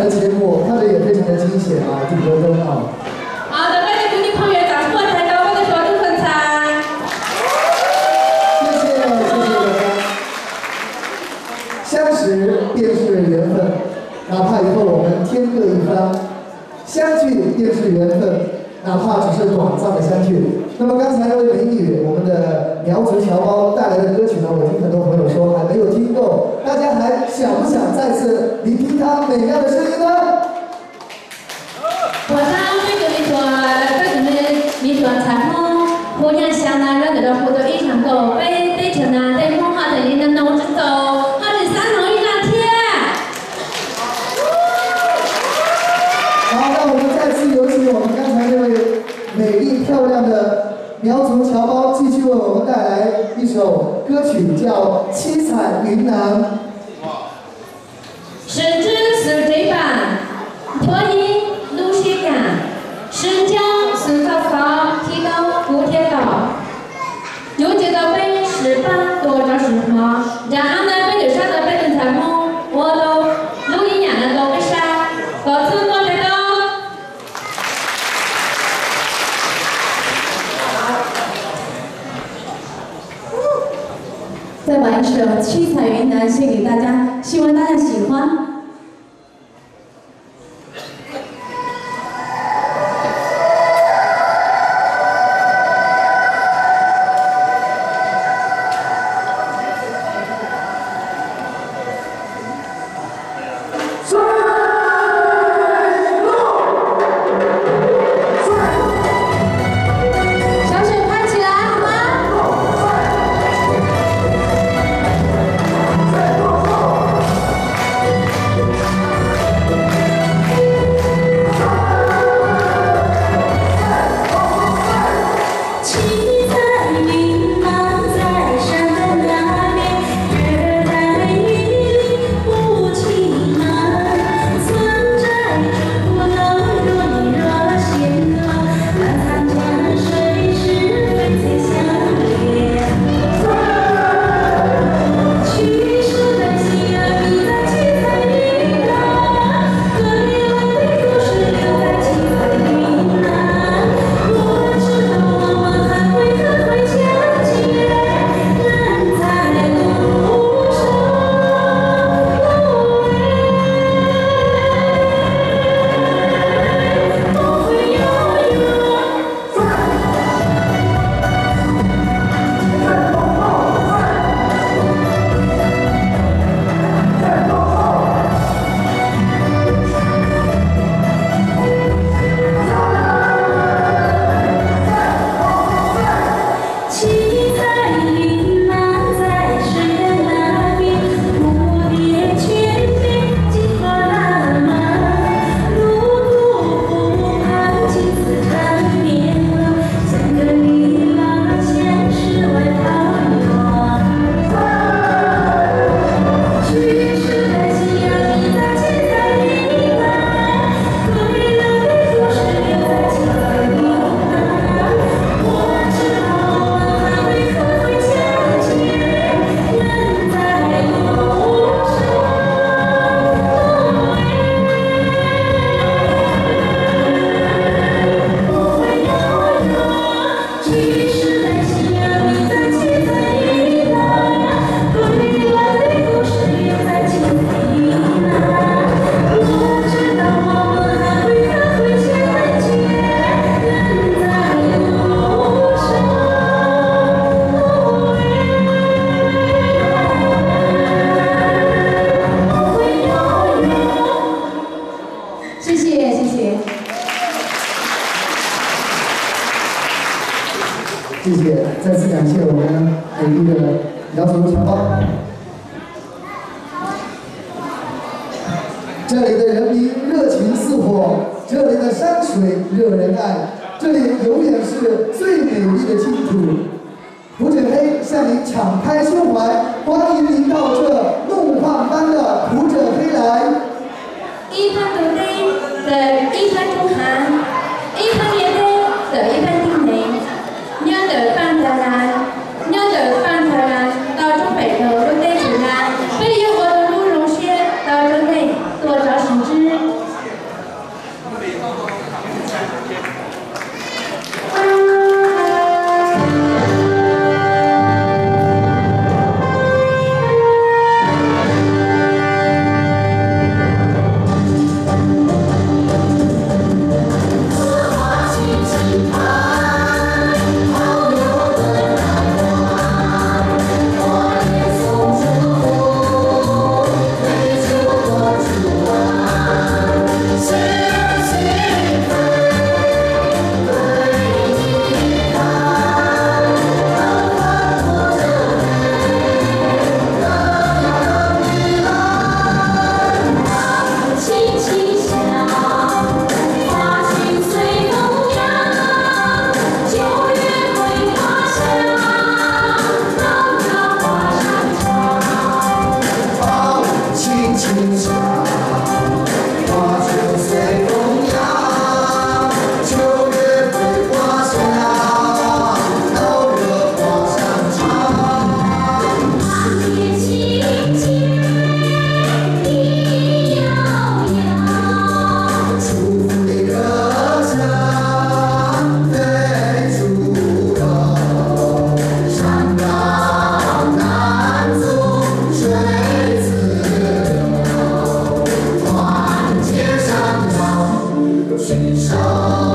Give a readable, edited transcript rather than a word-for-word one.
的节目，看着也非常的惊险啊，定格灯啊。 好的，各位观众朋友，掌声欢迎各位的观众分享。 谢谢大家。相识便是缘分，哪怕以后我们天各一方；相聚便是缘分，哪怕只是短暂的相聚。那么刚才那位美女，我们的苗族侨胞带来的歌曲呢，我听很多朋友说还没有听够，大家还想不想再次聆听她美妙的声音呢？ 我想这个你说彩虹，姑娘向南人的湖都一场够，北城南北梦哈的你的弄着走，哈的三龙一两天。 好，让我们再次有请我们刚才这位美丽漂亮的苗族侨胞继续为我们带来一首歌曲，叫《七彩云南》。 深知是这般，脱衣露血感，深江是高高，提高不贴高，又觉得北是半多着是好，让俺们北头上的北人彩虹，我都录音演的都被杀，高层高太高。 再把一首《七彩云南》献给大家，希望大家喜欢。 谢谢，再次感谢我们美丽的苗族侨胞。这里的人民热情似火，这里的山水惹人爱，这里永远是最美丽的净土。胡振黑向您敞开胸怀，欢迎您到这梦幻般的胡振黑来。 一番土地的一番中寒，一番面对的一番丁宁，娘的放下来，娘的放下来，到中北头都得出来，北有我的鹿茸血，到中北多少深知。 举手。